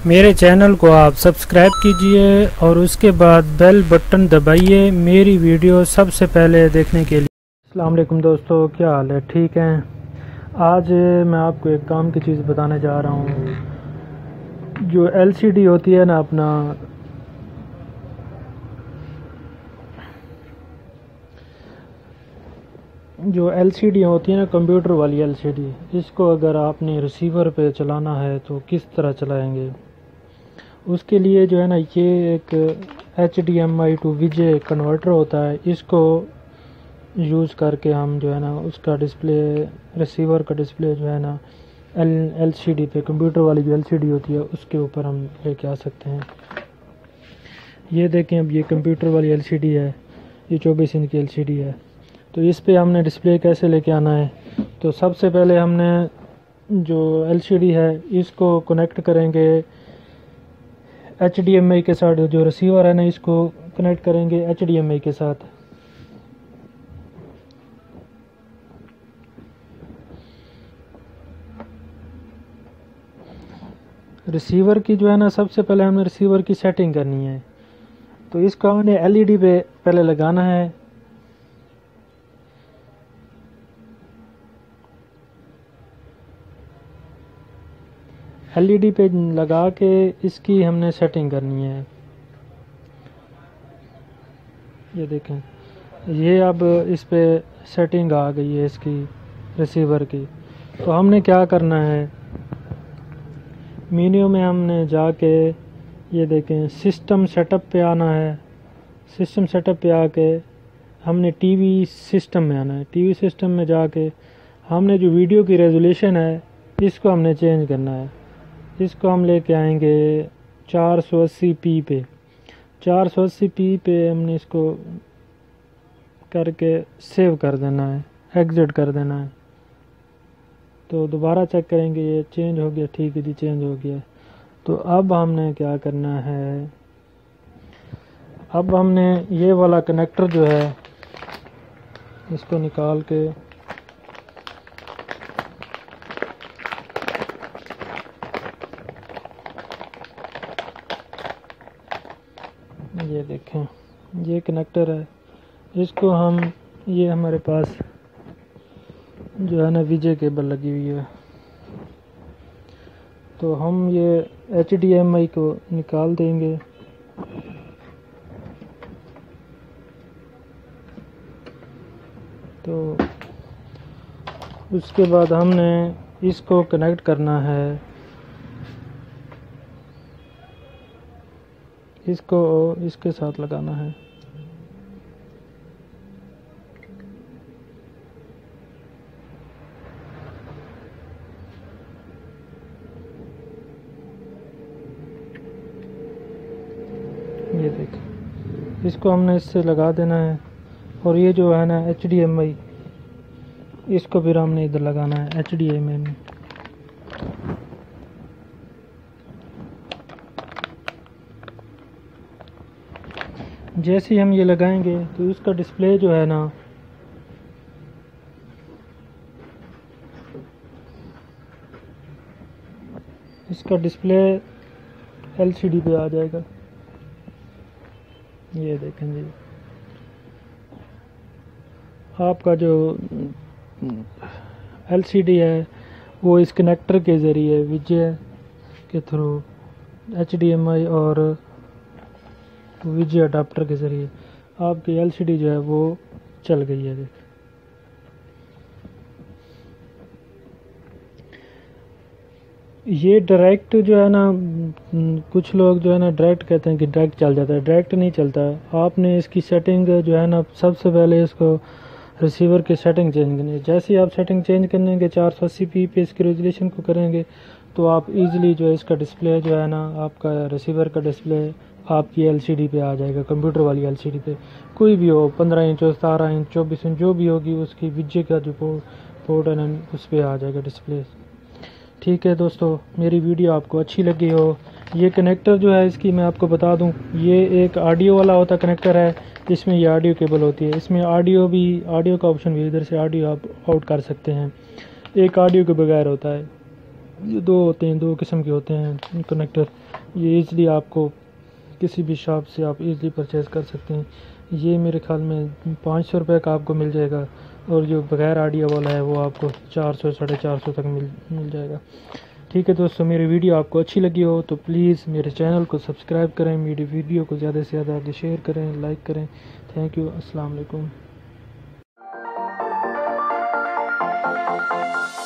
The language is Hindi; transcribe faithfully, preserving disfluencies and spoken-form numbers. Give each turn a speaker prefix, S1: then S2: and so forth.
S1: मेरे चैनल को आप सब्सक्राइब कीजिए और उसके बाद बेल बटन दबाइए मेरी वीडियो सबसे पहले देखने के लिए। अस्सलाम वालेकुम दोस्तों, क्या हाल है? ठीक हैं? आज मैं आपको एक काम की चीज़ बताने जा रहा हूँ। जो एलसीडी होती है ना, अपना जो एलसीडी होती है ना, कंप्यूटर वाली एलसीडी, इसको अगर आपने रिसीवर पे चलाना है तो किस तरह चलाएंगे? उसके लिए जो है ना, ये एक H D M I to VGA converter होता है। इसको यूज़ करके हम जो है ना, उसका डिस्प्ले, रिसीवर का डिस्प्ले जो है ना, एल एल सी डी पे, कंप्यूटर वाली जो एल सी डी होती है उसके ऊपर हम लेके आ सकते हैं। ये देखें, अब ये कंप्यूटर वाली एल सी डी है, ये चौबीस इंच की एल सी डी है। तो इस पे हमने डिस्प्ले कैसे लेके आना है? तो सबसे पहले हमने जो एल सी डी है इसको कनेक्ट करेंगे एच डी एम आई के साथ। जो रिसीवर है ना, इसको कनेक्ट करेंगे एच डी एम आई के साथ। रिसीवर की जो है ना, सबसे पहले हमें रिसीवर की सेटिंग करनी है। तो इसको हमने एल ई डी पे पहले लगाना है। एल ई डी पे लगा के इसकी हमने सेटिंग करनी है। ये देखें, ये अब इस पे सेटिंग आ गई है इसकी, रिसीवर की। तो हमने क्या करना है, मेन्यू में हमने जाके, ये देखें, सिस्टम सेटअप पे आना है। सिस्टम सेटअप पे आके हमने टीवी सिस्टम में आना है। टीवी सिस्टम में जाके हमने जो वीडियो की रेजोल्यूशन है इसको हमने चेंज करना है। इसको हम लेके आएंगे चार सौ अस्सी पी पे। चार सौ अस्सी पी पे हमने इसको करके सेव कर देना है, एग्जिट कर देना है। तो दोबारा चेक करेंगे, ये चेंज हो गया। ठीक है जी, चेंज हो गया। तो अब हमने क्या करना है, अब हमने ये वाला कनेक्टर जो है इसको निकाल के ये देखें, ये कनेक्टर है। इसको हम, ये हमारे पास जो है ना वीजे केबल लगी हुई है, तो हम ये एच डी एम आई को निकाल देंगे। तो उसके बाद हमने इसको कनेक्ट करना है, इसको इसके साथ लगाना है। ये देख, इसको हमने इससे लगा देना है। और ये जो है ना एच डी एम आई, इसको फिर हमने इधर लगाना है एच डी एम आई में। जैसे ही हम ये लगाएंगे तो इसका डिस्प्ले जो है ना, इसका डिस्प्ले एल सी डी पे आ जाएगा। ये देखें जी, आपका जो एल सी डी है वो इस कनेक्टर के ज़रिए, वीजे के through, H D M I और वीजे अडाप्टर के ज़रिए आपकी एल सी डी जो है वो चल गई है। देख, ये डायरेक्ट जो है ना, कुछ लोग जो है ना डायरेक्ट कहते हैं कि डायरेक्ट चल जाता है। डायरेक्ट नहीं चलता है। आपने इसकी सेटिंग जो है ना, सबसे पहले इसको रिसीवर की सेटिंग चेंज करनी है। जैसे ही आप सेटिंग चेंज करने के चार सौ अस्सी पी पे इसकी रेजोल्यूशन को करेंगे तो आप इजीली जो है इसका डिस्प्ले जो है ना, आपका रिसीवर का डिस्प्ले आपकी एलसीडी पे आ जाएगा। कंप्यूटर वाली एलसीडी पे कोई भी हो, पंद्रह इंच, सतारह इंच, चौबीस इंच, जो भी होगी उसकी वीजे का जो पोर्ट है ना, उस पर आ जाएगा डिस्प्ले। ठीक है दोस्तों, मेरी वीडियो आपको अच्छी लगी हो, ये कनेक्टर जो है इसकी मैं आपको बता दूं, ये एक ऑडियो वाला होता कनेक्टर है। इसमें ये ऑडियो केबल होती है, इसमें ऑडियो भी, ऑडियो का ऑप्शन भी, इधर से ऑडियो आप आउट कर सकते हैं। एक ऑडियो के बगैर होता है। ये दो होते हैं, दो किस्म के होते हैं कनेक्टर। ये ईज़िली आपको किसी भी शॉप से आप इजीली परचेज़ कर सकते हैं। ये मेरे ख्याल में पाँच सौ रुपये का आपको मिल जाएगा, और जो बगैर ऑडियो वाला है वो आपको चार सौ साढ़े चार सौ तक मिल मिल जाएगा। ठीक है दोस्तों, मेरी वीडियो आपको अच्छी लगी हो तो प्लीज़ मेरे चैनल को सब्सक्राइब करें, मेरी वीडियो को ज़्यादा से ज़्यादा शेयर करें, लाइक करें। Thank you. अस्सलाम वालेकुम।